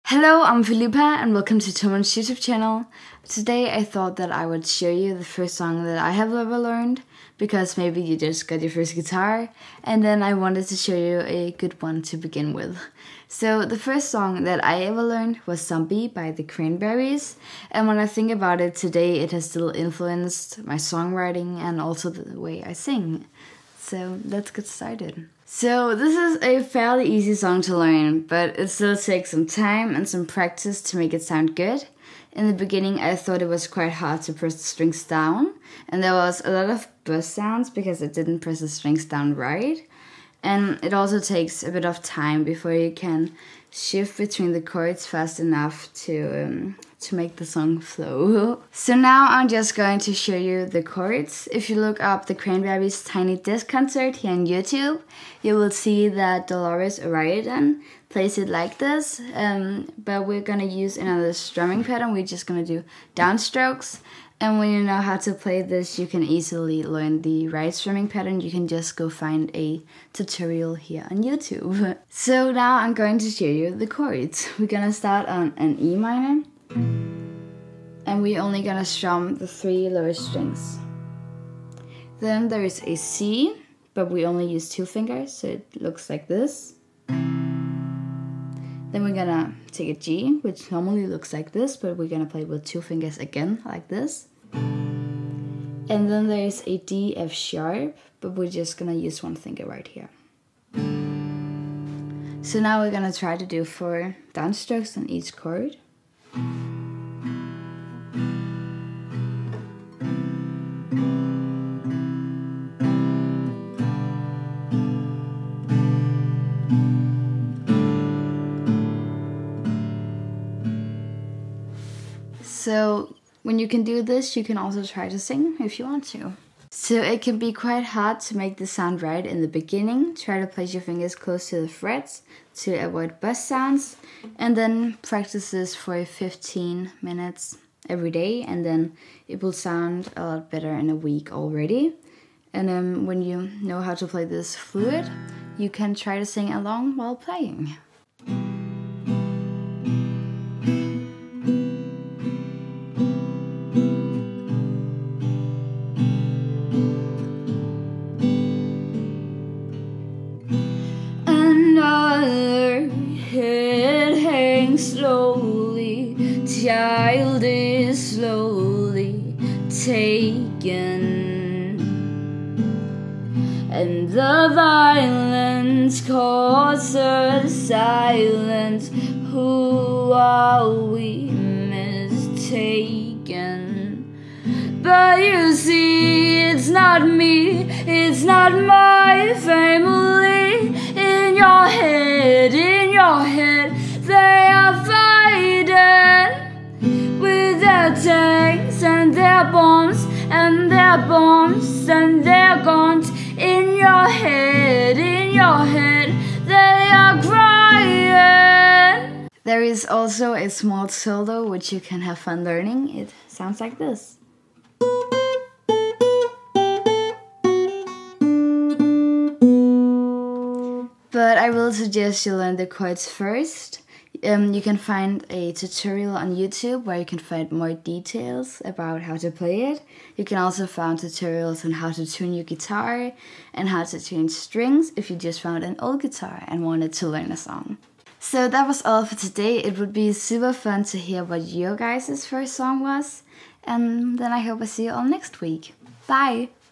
Hello, I'm Philippa and welcome to Toman's YouTube channel. Today I thought that I would show you the first song that I have ever learned, because maybe you just got your first guitar, and then I wanted to show you a good one to begin with. So the first song that I ever learned was Zombie by the Cranberries, and when I think about it today, it has still influenced my songwriting and also the way I sing. So let's get started. So this is a fairly easy song to learn, but it still takes some time and some practice to make it sound good. In the beginning I thought it was quite hard to press the strings down, and there was a lot of buzz sounds because I didn't press the strings down right. And it also takes a bit of time before you can shift between the chords fast enough to make the song flow. So now I'm just going to show you the chords. If you look up the Cranberries Tiny Desk Concert here on YouTube, you will see that Dolores O'Riordan plays it like this, but we're gonna use another strumming pattern. We're just gonna do downstrokes. And when you know how to play this, you can easily learn the right strumming pattern. You can just go find a tutorial here on YouTube. So now I'm going to show you the chords. We're gonna start on an E minor, and we're only gonna strum the 3 lower strings. Then there is a C, but we only use 2 fingers, so it looks like this. Then we're gonna take a G, which normally looks like this, but we're gonna play with 2 fingers again, like this. And then there's a D F sharp, but we're just gonna use 1 finger right here. So now we're gonna try to do 4 downstrokes on each chord. So when you can do this, you can also try to sing if you want to. So it can be quite hard to make the sound right in the beginning. Try to place your fingers close to the frets to avoid buzz sounds, and then practice this for 15 minutes every day, and then it will sound a lot better in a week already. And when you know how to play this fluid, you can try to sing along while playing. Slowly, child is slowly taken, and the violence causes silence. Who are we mistaken? But you see, it's not me, it's not my family. In your head, they are fighting with their tanks and their bombs and their bombs and their guns. In your head, they are crying. There is also a small solo which you can have fun learning. It sounds like this. But I will suggest you learn the chords first. You can find a tutorial on YouTube where you can find more details about how to play it. You can also find tutorials on how to tune your guitar and how to change strings if you just found an old guitar and wanted to learn a song. So that was all for today. It would be super fun to hear what your guys' first song was. And then I hope I see you all next week. Bye!